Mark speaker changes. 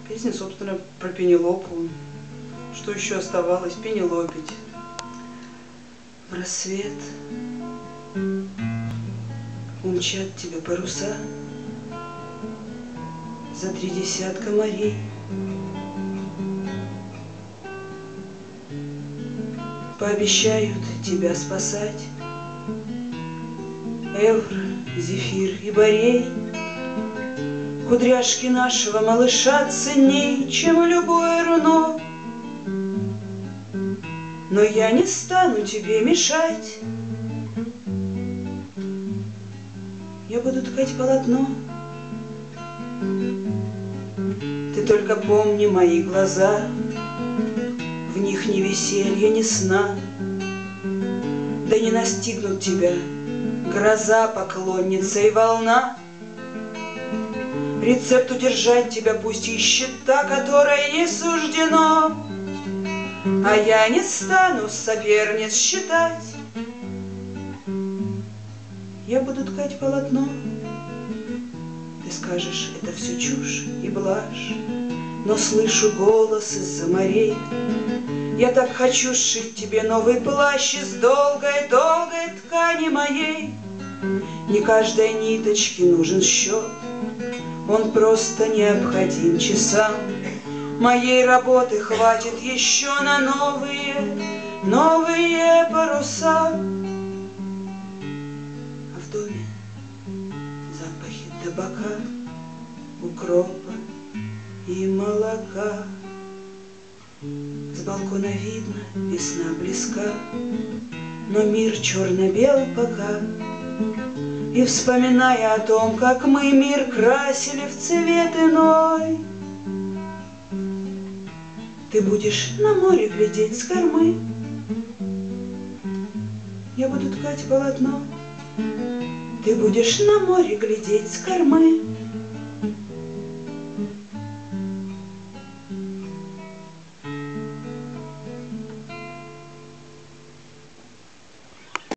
Speaker 1: Песня, собственно, про Пенелопу. Что еще оставалось? Пенелопить. В рассвет умчат тебя паруса за 30 морей. Пообещают тебя спасать Эвр, Зефир и Борей. Кудряшки нашего малыша ценней, чем любое руно. Но я не стану тебе мешать. Я буду ткать полотно. Ты только помни мои глаза, в них ни веселья, ни сна. Да не настигнут тебя гроза, поклонница и волна. Рецепт удержать тебя пусть ищет та, которой не суждено. А я не стану соперниц считать. Я буду ткать полотно. Ты скажешь, это все чушь и блажь, но слышу голос из-за морей. Я так хочу сшить тебе новый плащ из долгой-долгой ткани моей. Не каждой ниточке нужен счет, он просто необходим часам. Моей работы хватит еще на новые паруса. А в доме запахи табака, укропа и молока. С балкона видно, весна близка, но мир черно-бел пока. И вспоминая о том, как мы мир красили в цвет иной, ты будешь на море глядеть с кормы. Я буду ткать полотно. Ты будешь на море глядеть с кормы.